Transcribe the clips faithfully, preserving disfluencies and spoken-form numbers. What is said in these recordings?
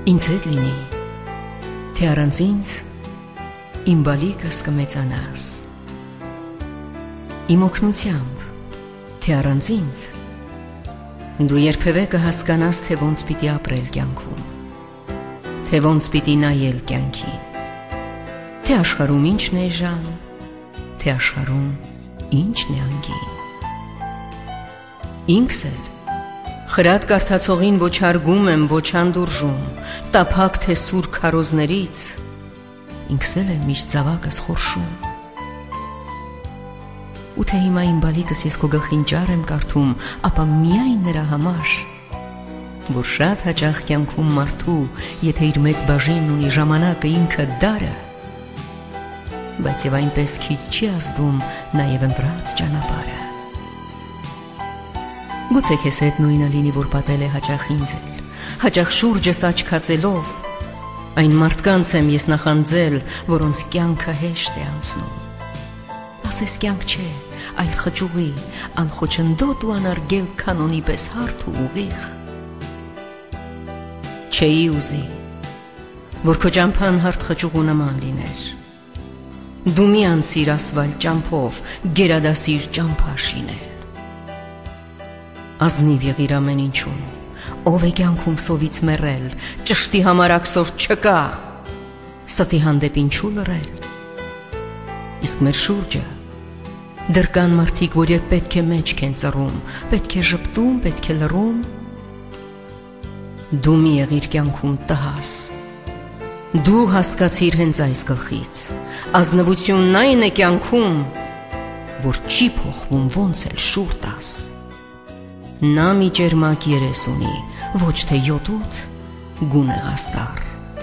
ինձ հետ լինի, թե առանց ինձ իմ բալիկս կմեծանաս, իմ օգնությամբ, թե առանց ինձ դու երբևէ կհասկանաս, թե ոնց պիտի ապրել կյանքում, թե ոնց պիտի նայել կյանքին, թե աշխարհում ինչն է էժան, թե աշխարհում ինչն է անգին։ Ինքս էլ խրատ կարդացողին ոչ հարգում եմ, ոչ հանդուրժում, տափակ թե սուր քարոզներից, ինքս էլ եմ միշտ զավակս խորշում։ Ու թե հիմա իմ բալիկս ես քո գլխին ջար եմ կարդում, ապա միայն նրա համար, որ շատ հաճախ կյանքում մարդու, եթե իր մեծ բաժինն ունի ժամանակը ինքը դարը, բայց եւ այնպես քիչ չի ազդում նաեւ ընտրած ճանապարհը։ Գուցե քեզ հետ նույնը լինի, որ պատել է հաճախ ինձ էլ, հաճախ շուրջս աչքացելով, այն մարդկանց եմ ես նախանձել, որոնց կյանքը հեշտ է անցնում։ Ասես կյանք չէ, այլ խճուղի, անխոչնդոտ ու անարգել կանոնի պես հարթ ու ուղիղ։ Չէի ուզի, որ քո ճամփան հարթ խճուղու նման լիներ։ Դու մի անցիր ասվալ ճամփով, գերադասիր ճամփա շինել։ Ազնիվ եղիր ամեն ինչում, ով է կյանքում սովից մեռել, ճշտի համար աքսոր չկա, ստի հանդեպ ինչու լռել։ Իսկ մեր շուրջը դեռ կան մարդիկ, որ երբ պետք է մեջք են ծռում, պետք է ժպտում, պետք է լռում։ Դու մի եղիր կյանքում տհաս, դու հասկացիր հենց այս գլխից, ազնվությունն այն է կյանքում, որ չի փոխվում ոնց էլ շուռ տաս։ Նա մի ջերմակ երես ունի, ոչ թե յոթ-ութ գունեղաստար։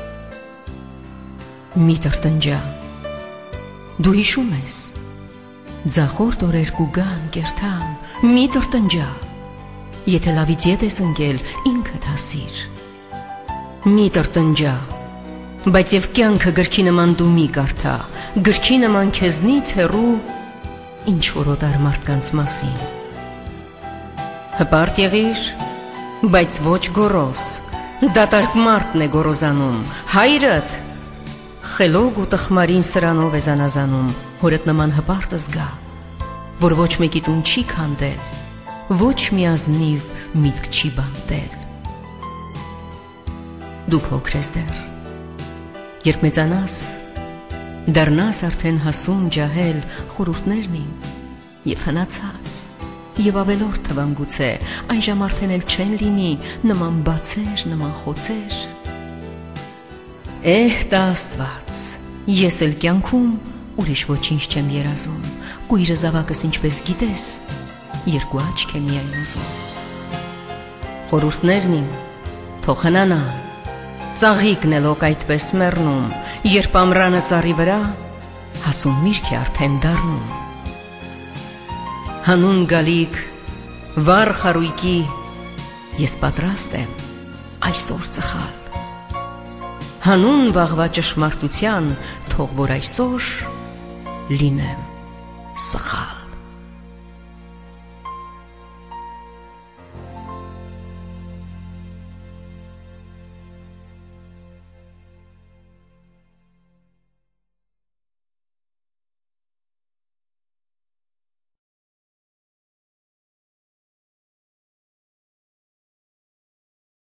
Մի տրտնջա, դու հիշում ես, ձախորդ օրեր կուգան կերթան, մի տրտնջա, եթե լավից ետ ես ընկել, ինքդ հասիր։ Մի տրտնջա, բայց և կյանքը գրքի նման դու մի կարդա, գրքի նման քեզնից հեռու ինչ-որ օտար մարդկանց մասին։ Հպարտ եղիր, բայց ոչ գոռոզ, դատարկ մարդն է գոռոզանում, հայրդ խելոք ու տխմարին սրանով է զանազանում, հորդ նման հպարտ զգա, որ ոչ մեկի տուն չի քանդել, ոչ մի ազնիվ միտք չի բանտել։ Դու փոքր ես դեռ, երբ մեծանաս, դառնաս արդեն հասուն ջահել խորհուրդներն իմ և հնացած, և ավելորդ թվան գուցե, այն ժամ արդեն էլ չեն լինի նման բացեր, նման խոցեր։ Էհ տա Աստված, ես էլ կյանքում ուրիշ ոչինչ չեմ երազում, կույրը զավակս ինչպես գիտես, երկու աչք է միայն ուզում։ Խորհուրդներն իմ թող հնանան, ծաղիկն էլոք այդպես մեռնում, երբ ամռանը ծառի վրա հասուն միրգ է արդեն դառնում։ Հանուն գալիք, վառ խարույկի, ես պատրաստ եմ այսօր ծխալ։ Հանուն վաղվա ճշմարտության, թող որ այսօր լինեմ սխալ։